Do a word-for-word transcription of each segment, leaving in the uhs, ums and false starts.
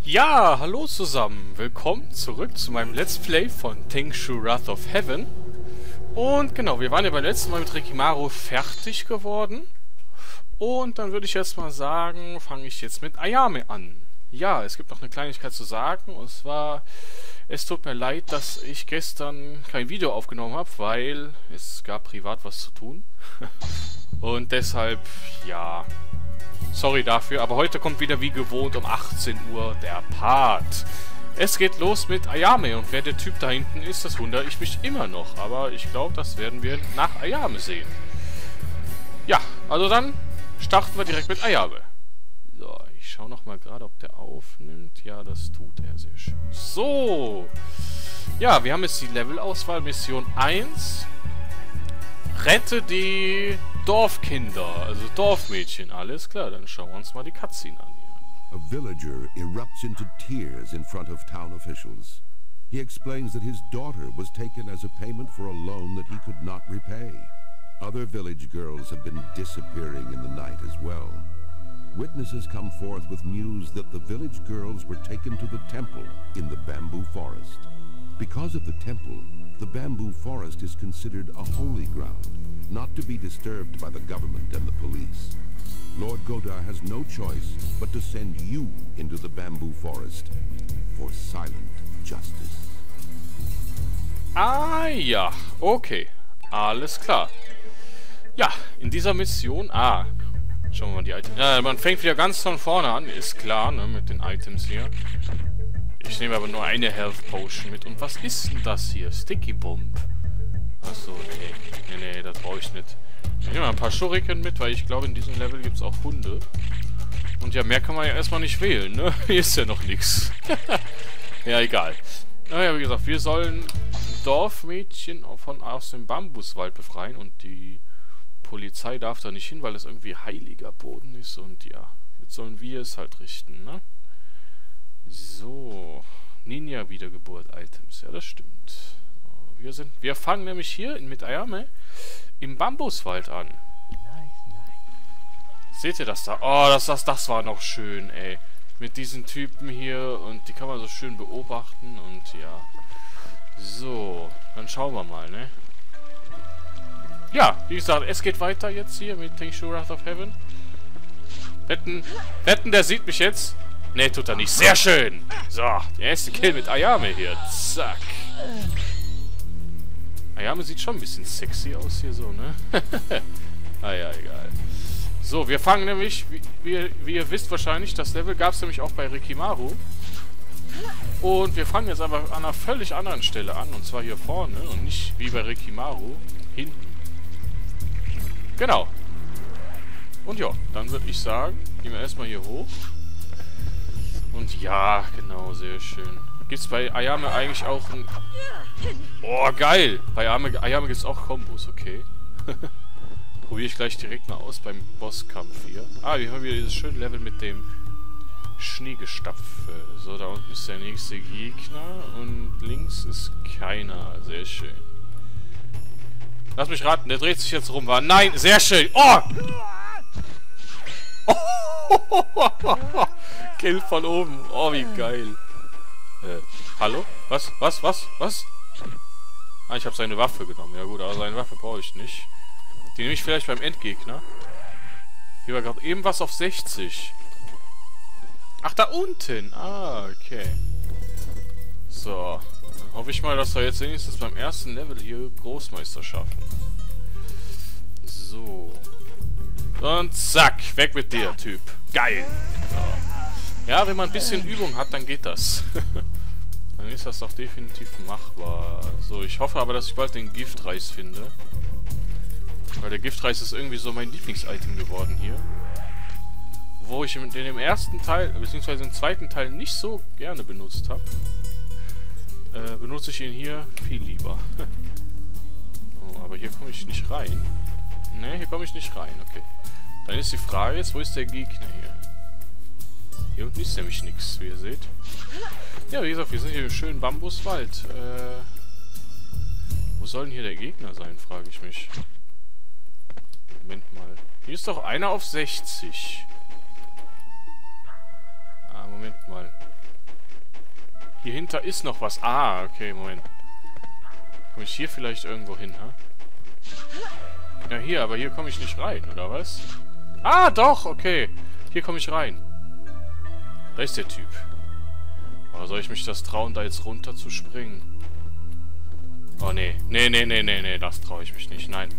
Ja, hallo zusammen. Willkommen zurück zu meinem Let's Play von Tenchu Wrath of Heaven. Und genau, wir waren ja beim letzten Mal mit Rikimaru fertig geworden. Und dann würde ich jetzt mal sagen, fange ich jetzt mit Ayame an. Ja, es gibt noch eine Kleinigkeit zu sagen. Und zwar, es tut mir leid, dass ich gestern kein Video aufgenommen habe, weil es gab privat was zu tun. Und deshalb, ja... Sorry dafür, aber heute kommt wieder wie gewohnt um achtzehn Uhr der Part. Es geht los mit Ayame und wer der Typ da hinten ist, das wundere ich mich immer noch. Aber ich glaube, das werden wir nach Ayame sehen. Ja, also dann starten wir direkt mit Ayame. So, ich schaue nochmal gerade, ob der aufnimmt. Ja, das tut er sehr schön. So. Ja, wir haben jetzt die Levelauswahl. Mission eins. Rette die... Dorfkinder, also Dorfmädchen, alles klar, dann schauen wir uns mal die Cutscene an hier. A villager erupts into tears in front of town officials. He explains that his daughter was taken as a payment for a loan that he could not repay. Other village girls have been disappearing in the night as well. Witnesses come forth with news that the village girls were taken to the temple in the bamboo forest. Because of the temple, the bamboo forest is considered a holy ground, not to be disturbed by the government and the police. Lord Godar has no choice but to send you into the bamboo forest for silent justice. Ah ja, okay. Alles klar. Ja, in dieser Mission... Ah, schauen wir mal die Items... Ja, man fängt wieder ganz von vorne an, ist klar, ne, mit den Items hier. Ich nehme aber nur eine Health Potion mit. Und was ist denn das hier? Sticky Bomb. Achso, nee. Nee, nee, das brauche ich nicht. Ich nehme mal ein paar Shuriken mit, weil ich glaube, in diesem Level gibt es auch Hunde. Und ja, mehr kann man ja erstmal nicht wählen, ne? Hier ist ja noch nichts. Ja, egal. Naja, wie gesagt, wir sollen Dorfmädchen von, aus dem Bambuswald befreien. Und die Polizei darf da nicht hin, weil es irgendwie heiliger Boden ist. Und ja, jetzt sollen wir es halt richten, ne? So. Ninja-Wiedergeburt-Items. Ja, das stimmt. Wir sind, wir fangen nämlich hier mit Ayame im Bambuswald an. Seht ihr das da? Oh, das, das, das war noch schön, ey. Mit diesen Typen hier und die kann man so schön beobachten und ja. So, dann schauen wir mal, ne? Ja, wie gesagt, es geht weiter jetzt hier mit Tenchu Wrath of Heaven. Wetten, wetten, der sieht mich jetzt? Ne, tut er nicht. Sehr schön. So, der erste Kill mit Ayame hier. Zack. Ayame sieht schon ein bisschen sexy aus hier so, ne? Ah ja, egal. So, wir fangen nämlich, wie, wie, wie ihr wisst wahrscheinlich, das Level gab es nämlich auch bei Rikimaru. Und wir fangen jetzt aber an einer völlig anderen Stelle an. Und zwar hier vorne und nicht wie bei Rikimaru hinten. Genau. Und ja, dann würde ich sagen, gehen wir erstmal hier hoch. Und ja, genau, sehr schön. Gibt es bei Ayame eigentlich auch ein... Oh, geil! Bei Ayame, Ayame gibt es auch Kombos, okay. Probiere ich gleich direkt mal aus beim Bosskampf hier. Ah, wir haben wieder dieses schöne Level mit dem Schneegestapf. So, da unten ist der nächste Gegner und links ist keiner. Sehr schön. Lass mich raten, der dreht sich jetzt rum. War nein, sehr schön! Oh! Kill von oben. Oh, wie geil. Äh, hallo? Was? Was? Was? Was? Ah, ich habe seine Waffe genommen. Ja gut, aber seine Waffe brauche ich nicht. Die nehme ich vielleicht beim Endgegner. Hier war gerade eben was auf sechzig. Ach, da unten. Ah, okay. So. Dann hoffe ich mal, dass wir jetzt wenigstens beim ersten Level hier Großmeister schaffen. So. Und zack, weg mit dir, Typ. Geil. So. Ja, wenn man ein bisschen Übung hat, dann geht das. Dann ist das doch definitiv machbar. So, ich hoffe aber, dass ich bald den Giftreis finde. Weil der Giftreis ist irgendwie so mein Lieblingsitem geworden hier. Wo ich den im ersten Teil, beziehungsweise im zweiten Teil nicht so gerne benutzt habe. Äh, benutze ich ihn hier viel lieber. Oh, aber hier komme ich nicht rein. Ne, hier komme ich nicht rein, okay. Dann ist die Frage jetzt, wo ist der Gegner hier? Hier unten ist nämlich nichts, wie ihr seht. Ja, wie gesagt, wir sind hier im schönen Bambuswald. Äh, wo soll denn hier der Gegner sein, frage ich mich. Moment mal. Hier ist doch einer auf sechzig. Ah, Moment mal. Hier hinter ist noch was. Ah, okay, Moment. Komme ich hier vielleicht irgendwo hin, ha? Ja, hier, aber hier komme ich nicht rein, oder was? Ah, doch, okay. Hier komme ich rein. Da ist der Typ. Aber soll ich mich das trauen, da jetzt runter zu springen? Oh, nee. Nee, nee, nee, nee, nee, das traue ich mich nicht. Nein.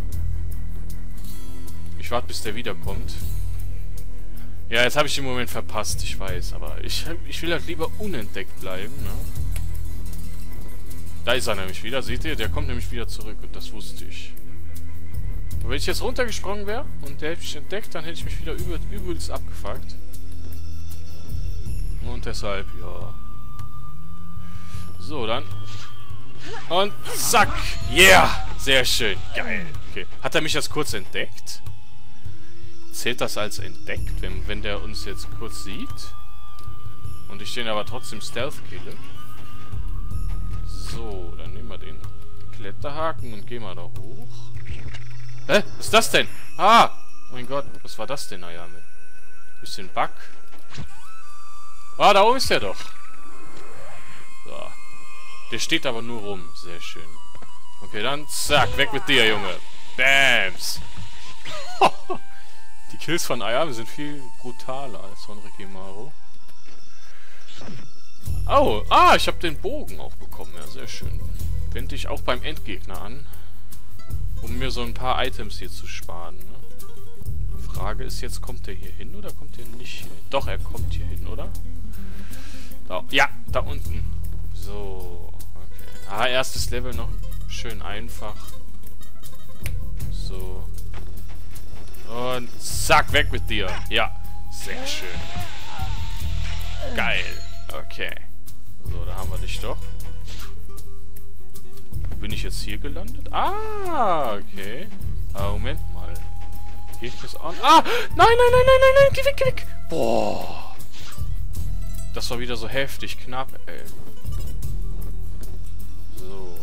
Ich warte, bis der wiederkommt. Ja, jetzt habe ich den Moment verpasst, ich weiß. Aber ich, ich will halt lieber unentdeckt bleiben, ne? Da ist er nämlich wieder, seht ihr? Der kommt nämlich wieder zurück und das wusste ich. Aber wenn ich jetzt runtergesprungen wäre und der hätte mich entdeckt, dann hätte ich mich wieder übel, übelst abgefuckt. Und deshalb, ja. So, dann. Und zack! Yeah! Sehr schön. Geil. Okay. Hat er mich jetzt kurz entdeckt? Zählt das als entdeckt, wenn, wenn der uns jetzt kurz sieht? Und ich den aber trotzdem Stealth kille? So, dann nehmen wir den Kletterhaken und gehen wir da hoch. Hä? Was ist das denn? Ah! Mein Gott, was war das denn, Ayame? Bisschen Bug. Ah, da oben ist der doch. So. Der steht aber nur rum. Sehr schön. Okay, dann zack, weg mit dir, Junge. Bams. Die Kills von Ayame sind viel brutaler als von Rikimaru. Oh, ah, ich habe den Bogen auch bekommen. Ja, sehr schön. Wende ich auch beim Endgegner an. Um mir so ein paar Items hier zu sparen. Ne? Frage ist jetzt, kommt der hier hin oder kommt der nicht hin? Doch, er kommt hier hin, oder? Da, ja, da unten. So, okay. Ah, erstes Level noch schön einfach. So. Und zack, weg mit dir. Ja, sehr schön. Geil. Okay. So, da haben wir dich doch. Bin ich jetzt hier gelandet? Ah, okay. Ah, Moment mal. Geht das an? Ah! Nein, nein, nein, nein, nein, nein! Geh weg, geh weg! Boah! Das war wieder so heftig knapp, ey. So.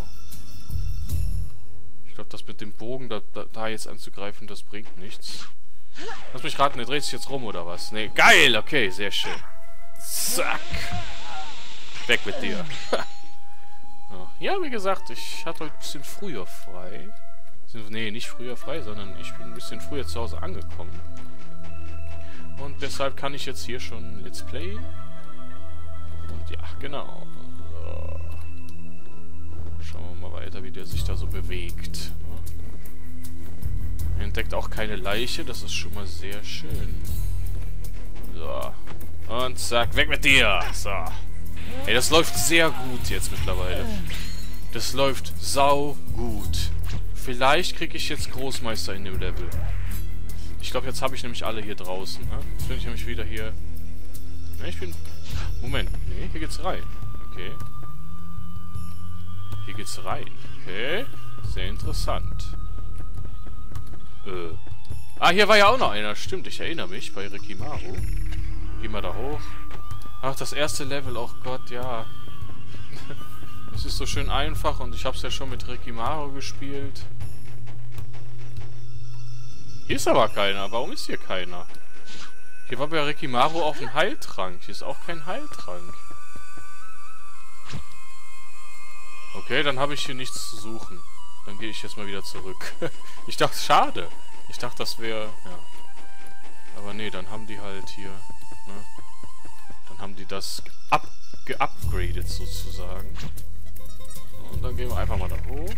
Ich glaube, das mit dem Bogen da, da, da jetzt anzugreifen, das bringt nichts. Lass mich raten, der dreht sich jetzt rum, oder was? Nee, geil! Okay, sehr schön. Zack! Weg mit dir. Ja, wie gesagt, ich hatte heute ein bisschen früher frei. Nee, nicht früher frei, sondern ich bin ein bisschen früher zu Hause angekommen. Und deshalb kann ich jetzt hier schon Let's Play. Und ja, genau. So. Schauen wir mal weiter, wie der sich da so bewegt. Er entdeckt auch keine Leiche, das ist schon mal sehr schön. So. Und zack, weg mit dir! So. Ey, das läuft sehr gut jetzt mittlerweile. Das läuft sau gut. Vielleicht kriege ich jetzt Großmeister in dem Level. Ich glaube, jetzt habe ich nämlich alle hier draußen. Ne? Jetzt bin ich nämlich wieder hier. Ne, ich bin... Moment. Ne, hier geht's rein. Okay. Hier geht's rein. Okay. Sehr interessant. Äh. Ah, hier war ja auch noch einer. Stimmt, ich erinnere mich. Bei Rikimaru. Gehen wir da hoch. Ach, das erste Level. Oh Gott, ja. Es ist so schön einfach und ich habe es ja schon mit Rikimaru gespielt. Hier ist aber keiner. Warum ist hier keiner? Hier war bei Rikimaru auch ein Heiltrank. Hier ist auch kein Heiltrank. Okay, dann habe ich hier nichts zu suchen. Dann gehe ich jetzt mal wieder zurück. Ich dachte, schade. Ich dachte, das wäre... Ja. Aber nee, dann haben die halt hier... Ne? Dann haben die das up geupgradet sozusagen. Und dann gehen wir einfach mal da hoch.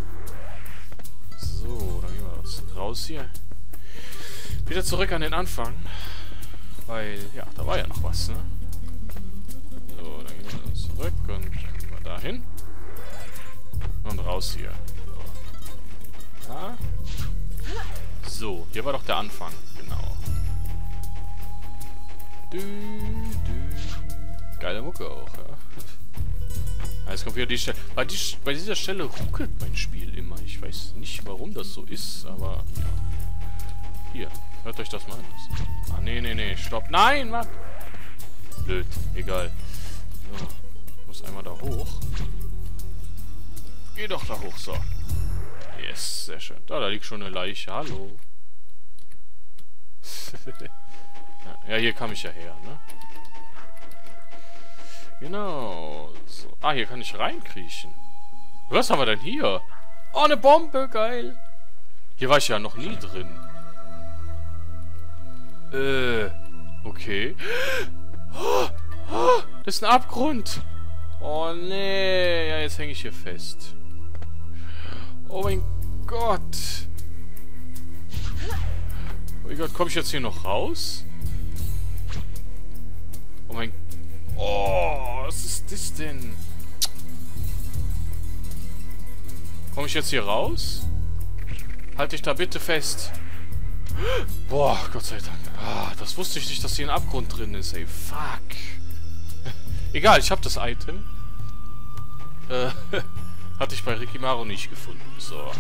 So, dann gehen wir raus hier. Wieder zurück an den Anfang. Weil, ja, da war ja noch was, ne? So, dann gehen wir zurück und dann gehen wir da hin. Und raus hier. So. Ja. So, hier war doch der Anfang, genau. Du, du. Geile Mucke auch, ja. Jetzt kommt wieder die Stelle. Bei, die, bei dieser Stelle ruckelt mein Spiel immer. Ich weiß nicht, warum das so ist, aber ja. Hier, hört euch das mal an. Ah, nee, nee, nee, stopp. Nein, Mann! Blöd, egal. So, ich muss einmal da hoch. Geh doch da hoch, so. Yes, sehr schön. Da, da liegt schon eine Leiche. Hallo. Ja, hier kam ich ja her, ne? Genau. So. Ah, hier kann ich reinkriechen. Was haben wir denn hier? Oh, eine Bombe, geil. Hier war ich ja noch nie drin. Äh, okay. Oh, oh, das ist ein Abgrund. Oh, nee. Ja, jetzt hänge ich hier fest. Oh mein Gott. Oh mein Gott, komme ich jetzt hier noch raus? Oh mein... Oh, was ist das denn? Komme ich jetzt hier raus? Halt dich da bitte fest. Boah, Gott sei Dank. Ah, das wusste ich nicht, dass hier ein Abgrund drin ist, ey. Fuck. Egal, ich habe das Item. Äh, hatte ich bei Rikimaru nicht gefunden. So.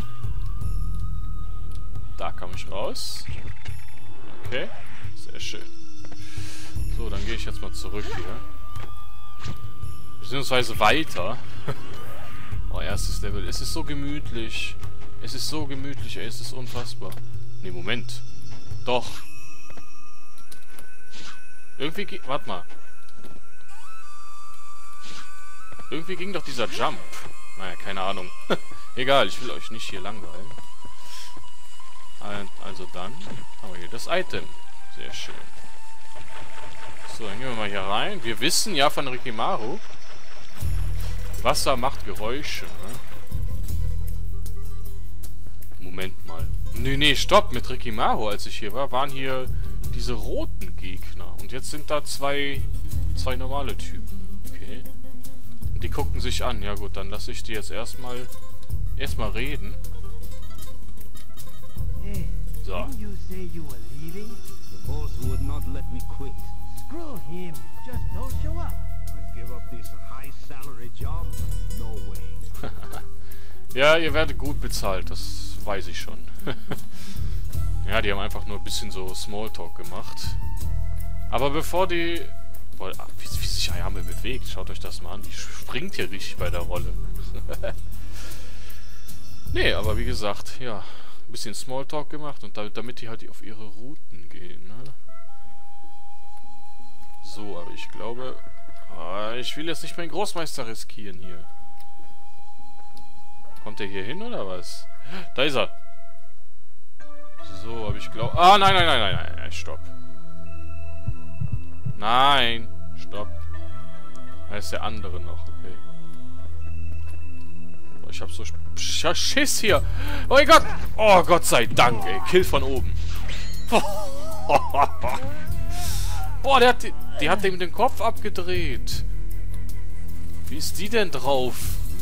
Da kam ich raus. Okay. Sehr schön. So, dann gehe ich jetzt mal zurück hier. Beziehungsweise weiter. Oh, erstes Level. Es ist so gemütlich. Es ist so gemütlich, ey. Es ist unfassbar. Nee, Moment. Doch. Irgendwie ging... Warte mal. Irgendwie ging doch dieser Jump. Naja, keine Ahnung. Egal, ich will euch nicht hier langweilen. Also dann haben wir hier das Item. Sehr schön. So, dann gehen wir mal hier rein. Wir wissen ja von Rikimaru, Wasser macht Geräusche, ne? Moment mal. Nee, nee, stopp. Mit Rikimaru, als ich hier war, waren hier diese roten Gegner. Und jetzt sind da zwei, zwei normale Typen. Okay. Und die gucken sich an. Ja gut, dann lasse ich die jetzt erstmal erstmal reden. So. Ja, ihr werdet gut bezahlt, das weiß ich schon. Ja, die haben einfach nur ein bisschen so Smalltalk gemacht. Aber bevor die... Boah, wie, wie sich Ayame bewegt, schaut euch das mal an. Die springt hier richtig bei der Rolle. Nee, aber wie gesagt, ja, ein bisschen Smalltalk gemacht und damit, damit die halt auf ihre Routen gehen, ne? So, aber ich glaube... Ah, ich will jetzt nicht meinen Großmeister riskieren hier. Kommt der hier hin oder was? Da ist er. So, aber ich glaube... Ah, nein, nein, nein, nein, nein, nein, stopp. Nein, stopp. Da ist der andere noch, okay. Oh, ich hab so Sch Schiss hier. Oh mein Gott. Oh, Gott sei Dank, ey. Kill von oben. Boah, der hat, die, die hat dem den Kopf abgedreht. Wie ist die denn drauf?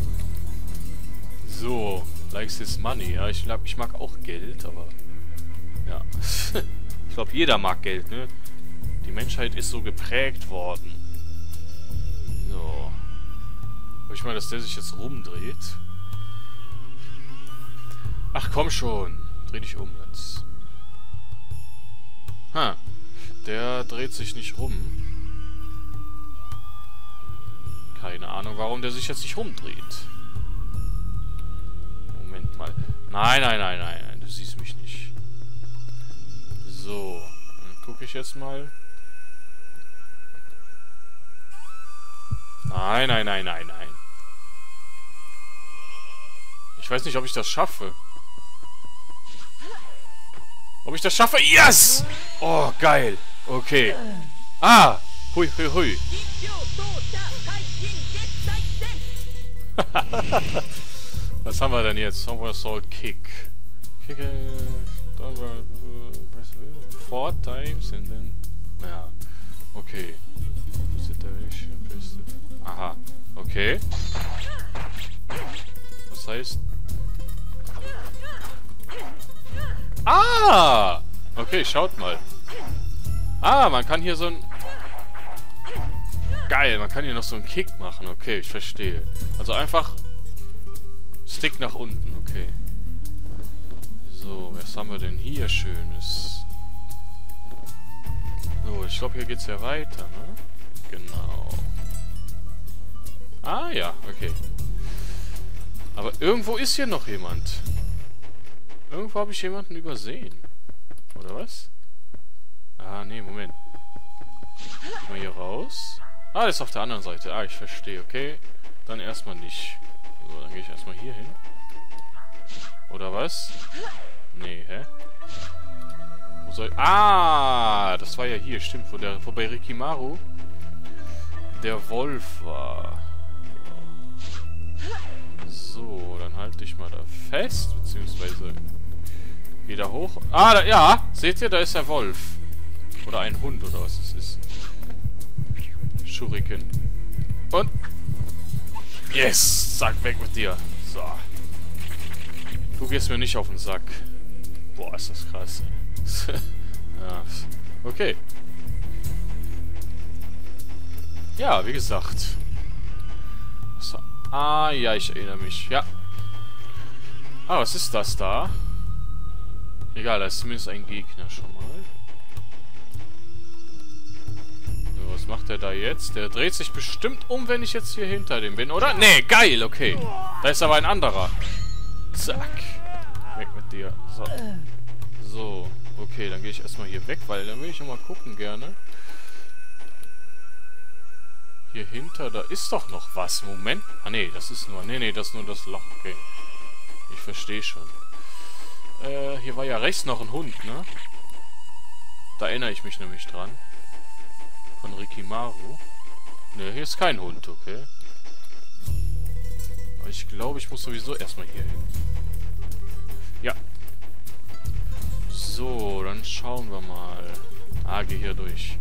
So, likes his money. Ja, ich glaube, ich mag auch Geld, aber... Ja. Ich glaube, jeder mag Geld, ne? Die Menschheit ist so geprägt worden. So. Hör ich mal, dass der sich jetzt rumdreht. Ach, komm schon. Dreh dich um jetzt. Ha. Der dreht sich nicht rum. Keine Ahnung, warum der sich jetzt nicht rumdreht. Moment mal. Nein, nein, nein, nein, nein. Du siehst mich nicht. So. Dann gucke ich jetzt mal. Nein, nein, nein, nein, nein. Ich weiß nicht, ob ich das schaffe. Ob ich das schaffe? Yes! Oh, geil. Okay. Ah! Hui, hui, hui. Was haben wir denn jetzt? Somersault Kick. Kick four times and then... Ja. Okay. Aha. Okay. Das heißt... Ah! Okay, schaut mal. Ah, man kann hier so ein... Geil, man kann hier noch so einen Kick machen. Okay, ich verstehe. Also einfach... Stick nach unten, okay. So, was haben wir denn hier Schönes? So, ich glaube, hier geht's ja weiter, ne? Genau. Ah, ja, okay. Aber irgendwo ist hier noch jemand. Irgendwo habe ich jemanden übersehen. Oder was? Ah, nee, Moment. Geh mal hier raus. Ah, das ist auf der anderen Seite. Ah, ich verstehe. Okay. Dann erstmal nicht. So, dann gehe ich erstmal hier hin. Oder was? Nee, hä? Wo soll... Ah, das war ja hier, stimmt. Wo, der, wo bei Rikimaru der Wolf war. So, dann halte ich mal da fest. Beziehungsweise... Geh da hoch. Ah, da, ja. Seht ihr, da ist der Wolf. Oder ein Hund, oder was es ist. Shuriken. Und... Yes! Zack, weg mit dir. So. Du gehst mir nicht auf den Sack. Boah, ist das krass. Ja. Okay. Ja, wie gesagt. So. Ah, ja, ich erinnere mich. Ja. Ah, was ist das da? Egal, da ist zumindest ein Gegner schon mal. So, was macht der da jetzt? Der dreht sich bestimmt um, wenn ich jetzt hier hinter dem bin, oder? Nee, geil, okay. Da ist aber ein anderer. Zack. Weg mit dir. So. So. Okay, dann gehe ich erstmal hier weg, weil dann will ich nochmal gucken gerne. Hier hinter, da ist doch noch was. Moment. Ah, nee, das ist nur... Nee, nee, das ist nur das Loch. Okay. Ich verstehe schon. Äh, hier war ja rechts noch ein Hund, ne? Da erinnere ich mich nämlich dran. Von Rikimaru. Ne, hier ist kein Hund, okay. Aber ich glaube, ich muss sowieso erstmal hier hin. Ja. So, dann schauen wir mal. Ah, geh hier durch.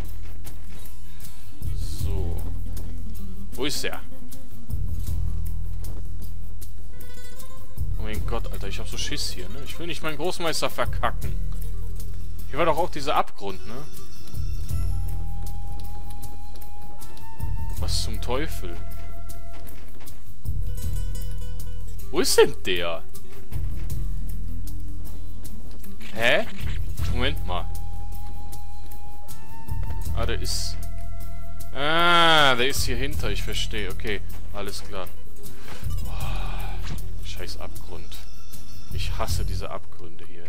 So. Wo ist der? Oh mein Gott, Alter, ich hab so Schiss hier, ne? Ich will nicht meinen Großmeister verkacken. Hier war doch auch dieser Abgrund, ne? Was zum Teufel? Wo ist denn der? Hä? Moment mal. Ah, der ist... Ah, der ist hier hinter, ich verstehe. Okay, alles klar. Oh, scheiß Abgrund. Ich hasse diese Abgründe hier.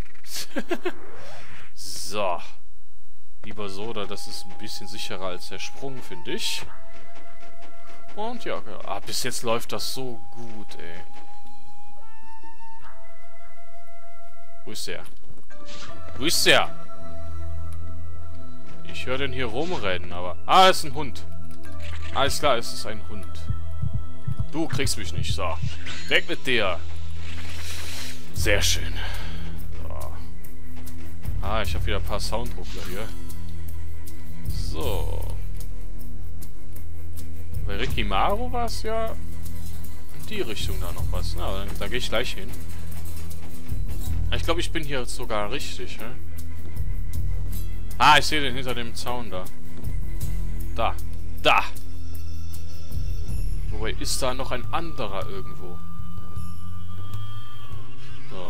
So. Lieber so, da das ist ein bisschen sicherer als der Sprung, finde ich. Und ja, ah, bis jetzt läuft das so gut, ey. Wo ist der? Wo ist der? Ich höre den hier rumrennen, aber... Ah, es ist ein Hund. Alles klar, es ist ein Hund. Du kriegst mich nicht, so. Weg mit dir. Sehr schön. So. Ah, ich habe wieder ein paar Soundruckler hier. So. Bei Rikimaru war es ja in die Richtung da noch was. Na, da, da gehe ich gleich hin. Ich glaube, ich bin hier sogar richtig, ne? Ah, ich sehe den hinter dem Zaun da. Da. Da. Wobei, ist da noch ein anderer irgendwo? So.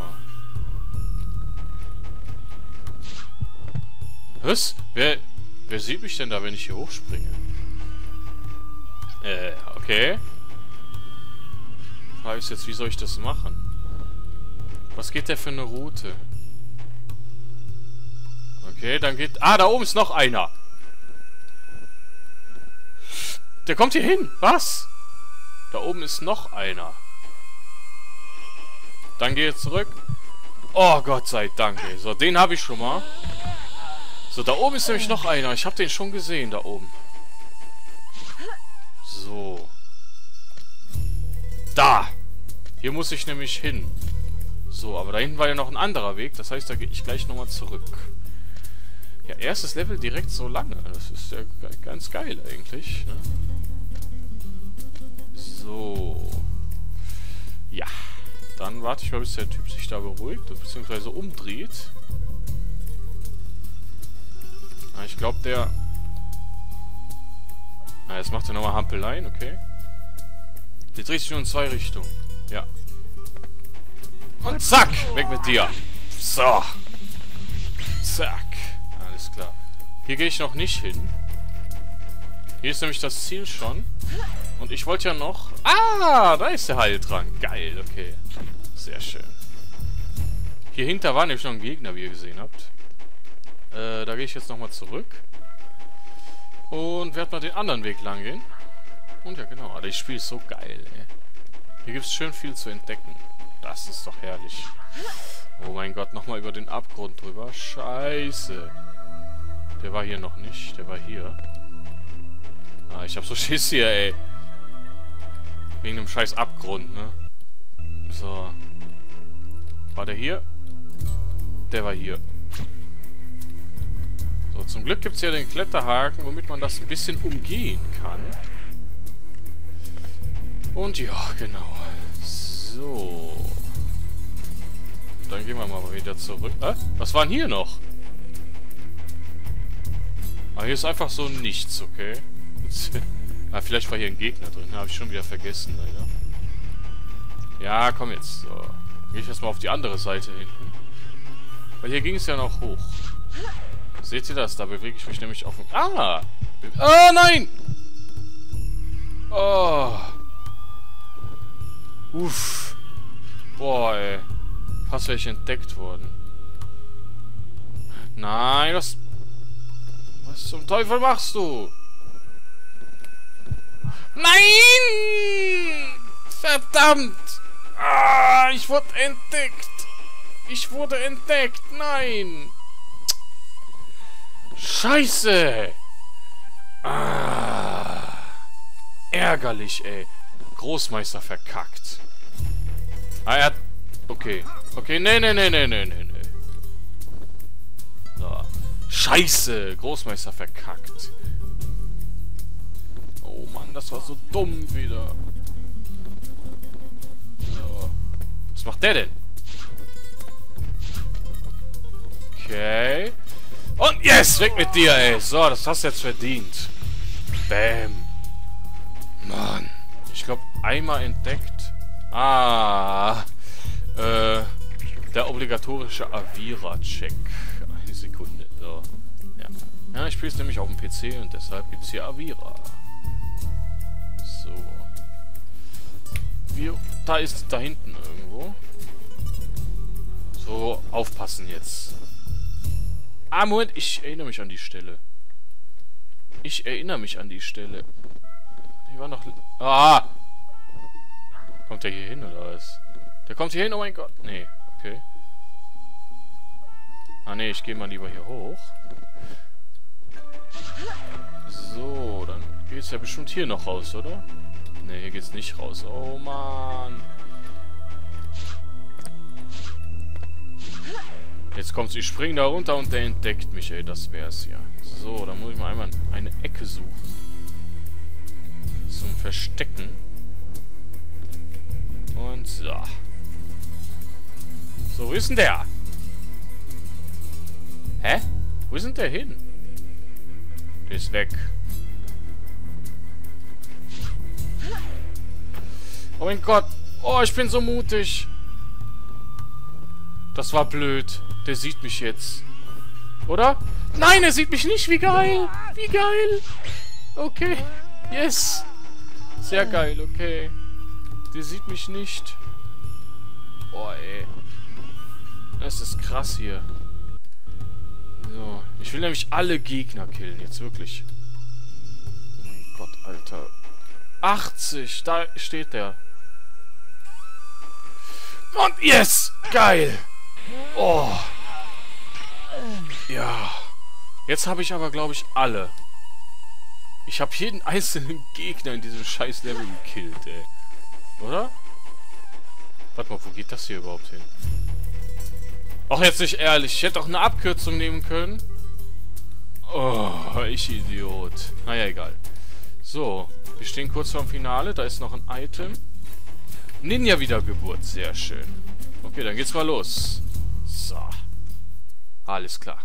Was? Wer, wer sieht mich denn da, wenn ich hier hochspringe? Äh, okay. Frage ist jetzt, wie soll ich das machen? Was geht der für eine Route? Okay, dann geht... Ah, da oben ist noch einer. Der kommt hier hin. Was? Da oben ist noch einer. Dann gehe ich zurück. Oh, Gott sei Dank. Ey. So, den habe ich schon mal. So, da oben ist nämlich noch einer. Ich habe den schon gesehen, da oben. So. Da. Hier muss ich nämlich hin. So, aber da hinten war ja noch ein anderer Weg. Das heißt, da gehe ich gleich nochmal zurück. Ja, erstes Level direkt so lange. Das ist ja ganz geil eigentlich, ne? So. Ja. Dann warte ich mal, bis der Typ sich da beruhigt, beziehungsweise umdreht. Ah, ich glaube, der... Ah, jetzt macht er nochmal Hampeleien, okay. Der dreht sich nur in zwei Richtungen. Ja. Und zack! Weg mit dir! So. Zack. Alles klar. Hier gehe ich noch nicht hin. Hier ist nämlich das Ziel schon. Und ich wollte ja noch... Ah, da ist der Heiltrank. Geil, okay. Sehr schön. Hier hinter war nämlich noch ein Gegner, wie ihr gesehen habt. Äh, da gehe ich jetzt nochmal zurück. Und werden wir den anderen Weg lang gehen. Und ja, genau. Aber das Spiel ist so geil, ey. Hier gibt es schön viel zu entdecken. Das ist doch herrlich. Oh mein Gott, nochmal über den Abgrund drüber. Scheiße. Der war hier noch nicht. Der war hier. Ah, ich hab so Schiss hier, ey. Wegen dem scheiß Abgrund, ne? So. War der hier? Der war hier. So, zum Glück gibt es ja den Kletterhaken, womit man das ein bisschen umgehen kann. Und ja, genau. So. Dann gehen wir mal wieder zurück. Äh? Was war denn hier noch? Ah, hier ist einfach so nichts, okay? Jetzt, ah, vielleicht war hier ein Gegner drin. Habe ich schon wieder vergessen, leider. Ja, komm jetzt. So. Gehe ich erstmal auf die andere Seite hinten. Weil hier ging es ja noch hoch. Seht ihr das? Da bewege ich mich nämlich auf... Ah! Ah, nein! Oh. Uff. Boah, ey. Fast wäre ich entdeckt worden. Nein, was... Was zum Teufel machst du? Nein! Verdammt! Ah, ich wurde entdeckt! Ich wurde entdeckt! Nein! Scheiße! Ah, ärgerlich, ey. Großmeister verkackt. Ah, er hat... Okay. Okay, nee, nee, nee, nee, nee, nee, nee. So. Scheiße! Großmeister verkackt. Oh Mann, das war so dumm wieder. So. Was macht der denn? Okay. Und yes! Weg mit dir, ey! So, das hast du jetzt verdient. Bam. Mann. Ich glaube, einmal entdeckt. Ah. Äh. Der obligatorische Avira-Check. Eine Sekunde. So. Ja. Ja, ich spiele es nämlich auf dem P C und deshalb gibt es hier Avira. So. Wie, da ist da hinten irgendwo. So, aufpassen jetzt. Ah, Moment, ich erinnere mich an die Stelle. Ich erinnere mich an die Stelle. Die war noch... Ah! Kommt der hier hin, oder was? Der kommt hier hin, oh mein Gott. Nee, okay. Ah, nee, ich gehe mal lieber hier hoch. So, dann geht's ja bestimmt hier noch raus, oder? Nee, hier geht's nicht raus. Oh, Mann. Jetzt kommt's, ich spring da runter und der entdeckt mich, ey. Das wär's ja. So, dann muss ich mal einmal eine Ecke suchen. Zum Verstecken. Und so. So, wo ist denn der? Hä? Wo ist denn der hin? Der ist weg. Oh mein Gott. Oh, ich bin so mutig. Das war blöd. Der sieht mich jetzt. Oder? Nein, er sieht mich nicht. Wie geil. Wie geil. Okay. Yes. Sehr geil, okay. Der sieht mich nicht. Boah, ey. Das ist krass hier. So. Ich will nämlich alle Gegner killen. Jetzt wirklich. Oh mein Gott, Alter. achtzig. Da steht der. Und yes. Geil. Oh. Ja. Jetzt habe ich aber, glaube ich, alle. Ich habe jeden einzelnen Gegner in diesem scheiß Level gekillt, ey. Oder? Warte mal, wo geht das hier überhaupt hin? Ach, jetzt nicht ehrlich. Ich hätte auch eine Abkürzung nehmen können. Oh, ich Idiot. Naja, egal. So, wir stehen kurz vorm Finale. Da ist noch ein Item. Ninja-Wiedergeburt. Sehr schön. Okay, dann geht's mal los. So. Alles klar.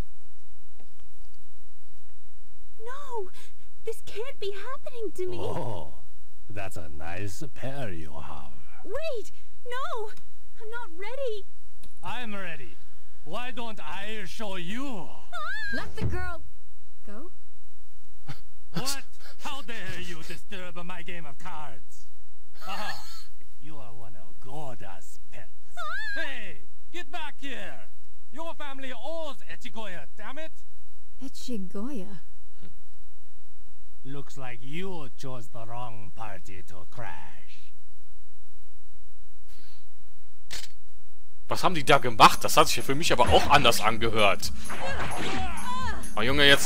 No, this can't be happening to me. Oh, that's a nice pair you have. Wait, no, I'm not ready. I'm ready. Why don't I show you? Let the girl go. What? How dare you disturb my game of cards? Ah, you are one of Gorda's pets. Hey, get back here. Your family owes Echigoya, damn it. Echigoya. Looks like you chose the wrong party to crash. Was haben die da gemacht? Das hat sich ja für mich aber auch anders angehört. Oh, Junge, jetzt...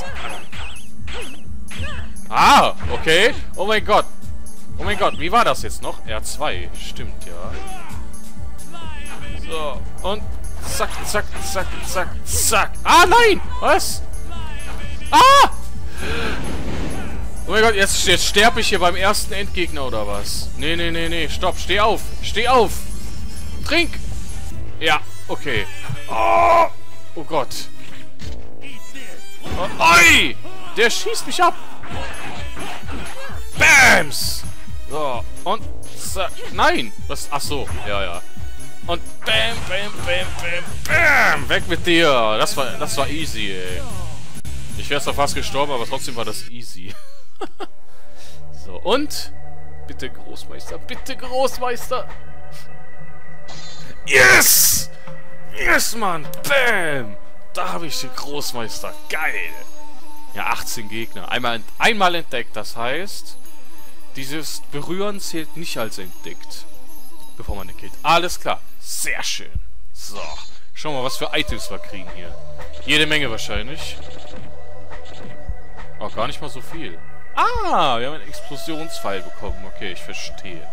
Ah, okay. Oh mein Gott. Oh mein Gott, wie war das jetzt noch? R zwei, stimmt, ja. So, und zack, zack, zack, zack, zack. Ah, nein! Was? Ah! Oh mein Gott, jetzt, jetzt sterbe ich hier beim ersten Endgegner, oder was? Nee, nee, nee, nee, stopp, steh auf, steh auf! Trink! Ja, okay. Oh, oh Gott. Oh, oi! Der schießt mich ab! Bams! So, und zack. Nein! Was? Ach so, ja, ja. Und bam, bam, bam, bam, bam! Weg mit dir! Das war, das war easy, ey. Ich wäre zwar fast gestorben, aber trotzdem war das easy. So, und? Bitte, Großmeister, bitte, Großmeister! Yes! Yes, Mann! Bam! Da habe ich den Großmeister. Geil! Ja, achtzehn Gegner. Einmal, einmal entdeckt, das heißt, dieses Berühren zählt nicht als entdeckt. Bevor man den killt. Alles klar. Sehr schön. So. Schauen wir mal, was für Items wir kriegen hier. Jede Menge wahrscheinlich. Oh, gar nicht mal so viel. Ah, wir haben einen Explosionspfeil bekommen. Okay, ich verstehe.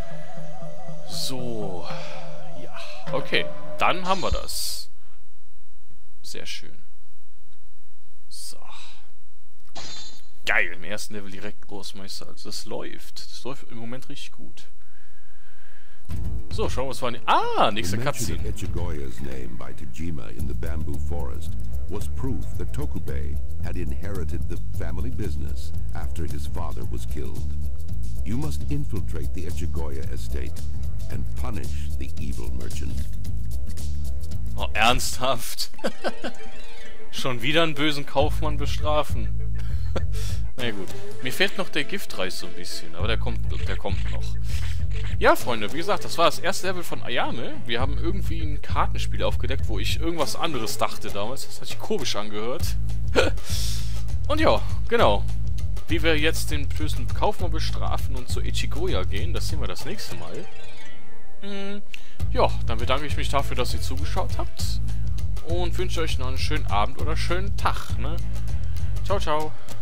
So. Ja. Okay, dann haben wir das. Sehr schön. So. Geil, im ersten Level direkt Großmeister. Also das läuft. Das läuft im Moment richtig gut. So, schauen wir uns mal an. Ah, nächste Cutscene. Echigoya's name by Tajima in the bamboo forest was proof that Tokubei had inherited the family business after his father was killed. You must infiltrate the Echigoya estate and punish the evil merchant. Oh, ernsthaft? Schon wieder einen bösen Kaufmann bestrafen? Na ja, gut. Mir fehlt noch der Giftreis so ein bisschen, aber der kommt, der kommt noch. Ja, Freunde, wie gesagt, das war das erste Level von Ayame. Wir haben irgendwie ein Kartenspiel aufgedeckt, wo ich irgendwas anderes dachte damals. Das hat sich komisch angehört. Und ja, genau. Wie wir jetzt den bösen Kaufmann bestrafen und zu Echigoya gehen, das sehen wir das nächste Mal. Hm, ja, dann bedanke ich mich dafür, dass ihr zugeschaut habt. Und wünsche euch noch einen schönen Abend oder schönen Tag, ne? Ciao, ciao.